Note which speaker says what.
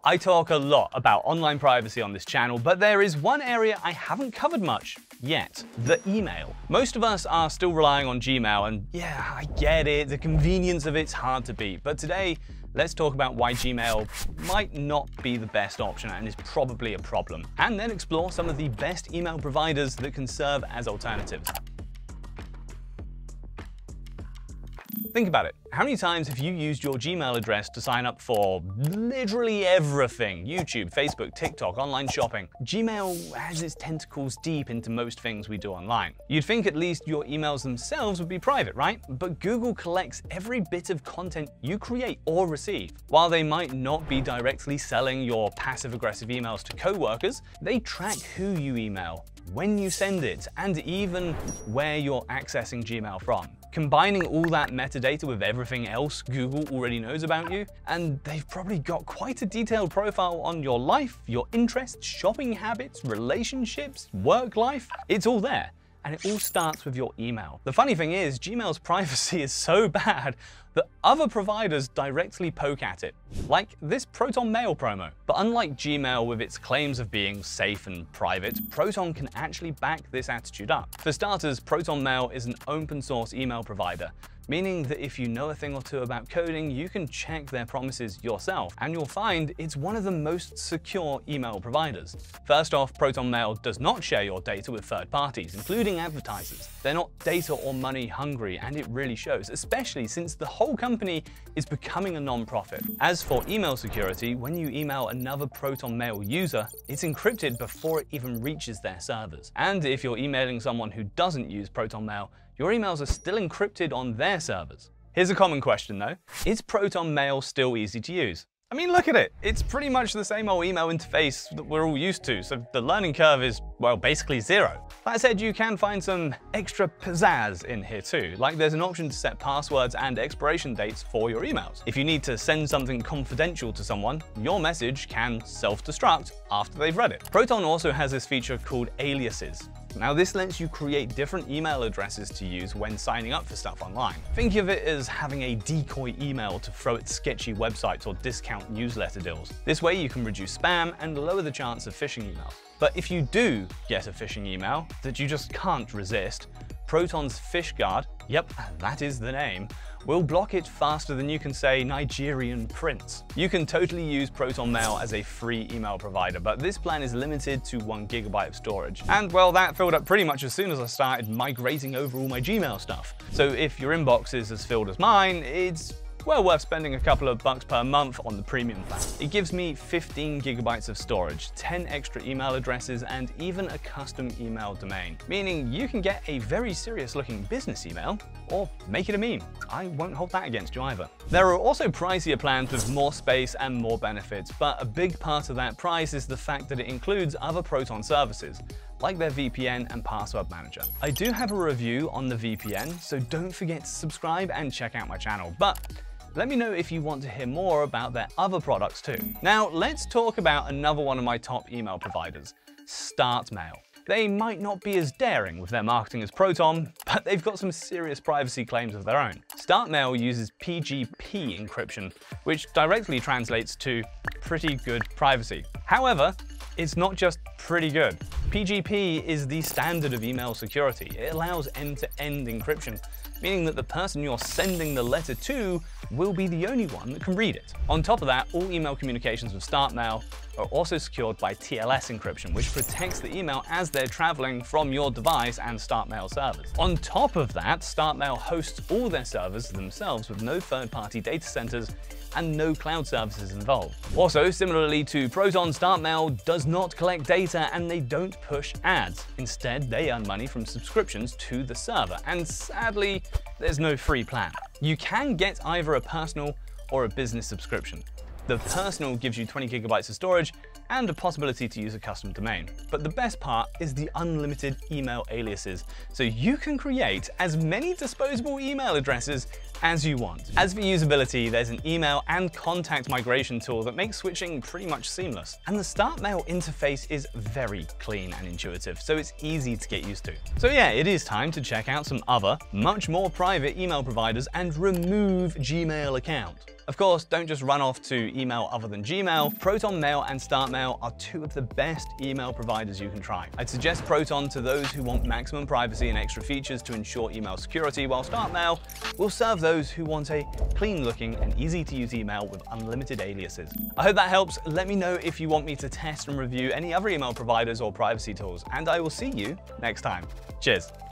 Speaker 1: I talk a lot about online privacy on this channel, but there is one area I haven't covered much yet: the email. Most of us are still relying on Gmail, and yeah, I get it, the convenience of it's hard to beat. But today, let's talk about why Gmail might not be the best option and is probably a problem, and then explore some of the best email providers that can serve as alternatives. Think about it. How many times have you used your Gmail address to sign up for literally everything? YouTube, Facebook, TikTok, online shopping. Gmail has its tentacles deep into most things we do online. You'd think at least your emails themselves would be private, right? But Google collects every bit of content you create or receive. While they might not be directly selling your passive-aggressive emails to coworkers, they track who you email, when you send it, and even where you're accessing Gmail from. Combining all that metadata with everything else Google already knows about you, and they've probably got quite a detailed profile on your life, your interests, shopping habits, relationships, work life. It's all there, and it all starts with your email. The funny thing is, Gmail's privacy is so bad that other providers directly poke at it, like this Proton Mail promo. But unlike Gmail with its claims of being safe and private, Proton can actually back this attitude up. For starters, Proton Mail is an open source email provider, meaning that if you know a thing or two about coding, you can check their promises yourself, and you'll find it's one of the most secure email providers. First off, Proton Mail does not share your data with third parties, including advertisers. They're not data or money hungry, and it really shows, especially since the whole company is becoming a non-profit. As for email security, when you email another Proton Mail user, it's encrypted before it even reaches their servers. And if you're emailing someone who doesn't use Proton Mail, your emails are still encrypted on their servers. Here's a common question though: is Proton Mail still easy to use? I mean, look at it. It's pretty much the same old email interface that we're all used to, so the learning curve is, well, basically zero. That said, you can find some extra pizzazz in here too, like there's an option to set passwords and expiration dates for your emails. If you need to send something confidential to someone, your message can self-destruct after they've read it. Proton also has this feature called aliases. Now, this lets you create different email addresses to use when signing up for stuff online. Think of it as having a decoy email to throw at sketchy websites or discount newsletter deals. This way you can reduce spam and lower the chance of phishing emails. But if you do get a phishing email that you just can't resist, Proton's PhishGuard, yep, that is the name, will block it faster than you can say Nigerian prince. You can totally use Proton Mail as a free email provider, but this plan is limited to 1 GB of storage. And well, that filled up pretty much as soon as I started migrating over all my Gmail stuff. So if your inbox is as filled as mine, it's well worth spending a couple of bucks per month on the premium plan. It gives me 15 GB of storage, 10 extra email addresses, and even a custom email domain, meaning you can get a very serious looking business email or make it a meme. I won't hold that against you either. There are also pricier plans with more space and more benefits, but a big part of that price is the fact that it includes other Proton services, like their VPN and password manager. I do have a review on the VPN, so don't forget to subscribe and check out my channel. But let me know if you want to hear more about their other products too. Now, let's talk about another one of my top email providers, StartMail. They might not be as daring with their marketing as Proton, but they've got some serious privacy claims of their own. StartMail uses PGP encryption, which directly translates to pretty good privacy. However, it's not just pretty good. PGP is the standard of email security. It allows end-to-end encryption, meaning that the person you're sending the letter to will be the only one that can read it. On top of that, all email communications with StartMail are also secured by TLS encryption, which protects the email as they're traveling from your device and StartMail servers. On top of that, StartMail hosts all their servers themselves with no third-party data centers and no cloud services involved. Also, similarly to Proton, StartMail does not collect data and they don't push ads. Instead, they earn money from subscriptions to the server, and sadly, there's no free plan. You can get either a personal or a business subscription. The personal gives you 20 GB of storage and a possibility to use a custom domain. But the best part is the unlimited email aliases, so you can create as many disposable email addresses as you want. As for usability, there's an email and contact migration tool that makes switching pretty much seamless. And the StartMail interface is very clean and intuitive, so it's easy to get used to. So yeah, it is time to check out some other, much more private email providers and remove Gmail account. Of course, don't just run off to email other than Gmail. Proton Mail and StartMail are two of the best email providers you can try. I'd suggest Proton to those who want maximum privacy and extra features to ensure email security, while StartMail will serve those who want a clean-looking and easy-to-use email with unlimited aliases. I hope that helps. Let me know if you want me to test and review any other email providers or privacy tools, and I will see you next time. Cheers.